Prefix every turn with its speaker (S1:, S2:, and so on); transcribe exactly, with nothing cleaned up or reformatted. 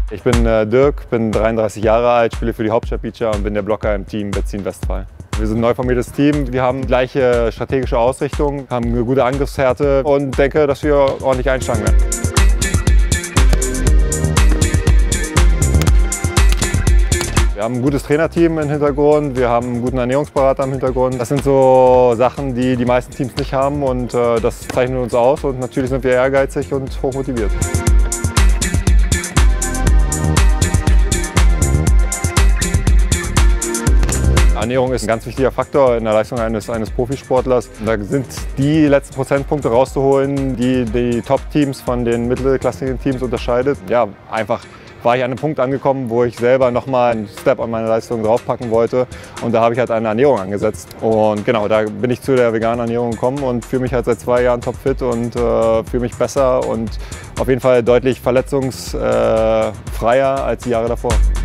S1: Ich bin äh, Dirk, bin dreiunddreißig Jahre alt, spiele für die Hauptstadt Beecher und bin der Blocker im Team Wetzin Westphal. Wir sind ein neu formiertes Team, wir haben die gleiche strategische Ausrichtung, haben eine gute Angriffshärte und denke, dass wir ordentlich einschlagen werden. Wir haben ein gutes Trainerteam im Hintergrund, wir haben einen guten Ernährungsberater im Hintergrund. Das sind so Sachen, die die meisten Teams nicht haben und äh, das zeichnet uns aus und natürlich sind wir ehrgeizig und hochmotiviert. Ernährung ist ein ganz wichtiger Faktor in der Leistung eines, eines Profisportlers. Da sind die letzten Prozentpunkte rauszuholen, die die Top-Teams von den mittelklassigen Teams unterscheidet. Ja, einfach war ich an einem Punkt angekommen, wo ich selber nochmal einen Step an meine Leistung draufpacken wollte. Und da habe ich halt eine Ernährung angesetzt. Und genau, da bin ich zu der veganen Ernährung gekommen und fühle mich halt seit zwei Jahren topfit und äh, fühle mich besser und auf jeden Fall deutlich verletzungsfreier als die Jahre davor.